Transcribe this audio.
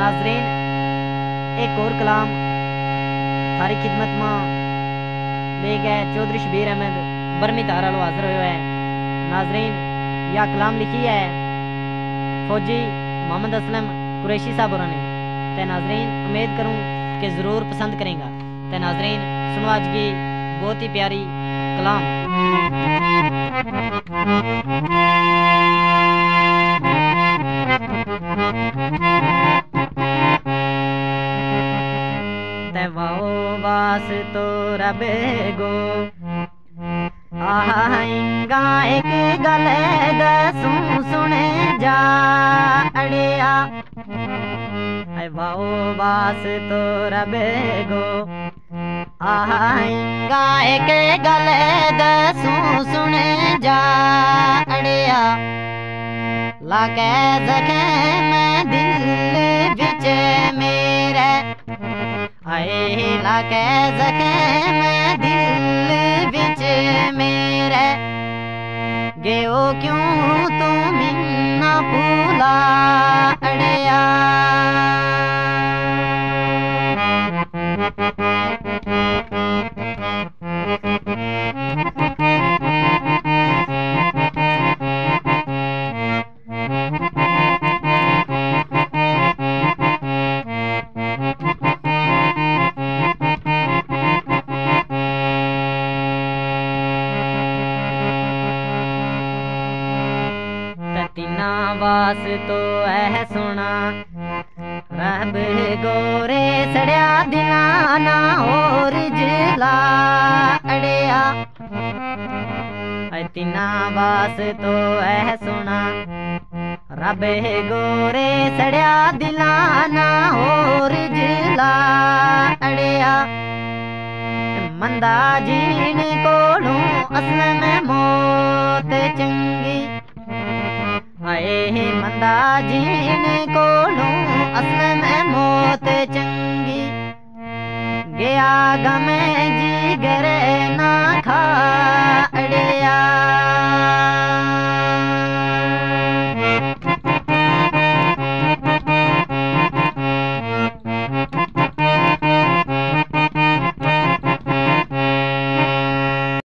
नाजरीन एक और कलाम थारी खिदमत में ले गए चौधरी शबीर अहमद बरमी तारा लो हाजिर हुआ है। नाजरीन यह कलाम लिखी है फौजी मोहम्मद असलम कुरैशी साहब ने। ते नाजरीन उम्मीद करूं कि ज़रूर पसंद करेंगे। ते नाजरीन सुनो आज की बहुत ही प्यारी कलाम। वास तो रब गो आएगा एक गल दसूं सुने जा अड़िया वाओ वास तो रब गो आएगा एक गल दसूं सुने जा अड़िया लाके जख्म दिल विच मेरे आए लाके जख्म दिल विच मेरे गयो क्यों तू मिन्ना भूला अड़िया वास तो है सुना रब गोरे सड़िया दिना ना और जला अड़िया तिना वास तो है सुना रब गोरे सड़िया दिला ना और जला अड़िया मंदा जीन कोलू असल में मौत चंगी आए मंदा जीन कोलू असल में मौत चंगी गया गमे